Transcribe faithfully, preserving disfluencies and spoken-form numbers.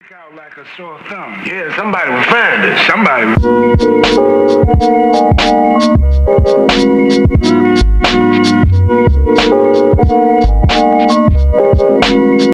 Out like a sore thumb. Yeah, somebody will find it. Somebody.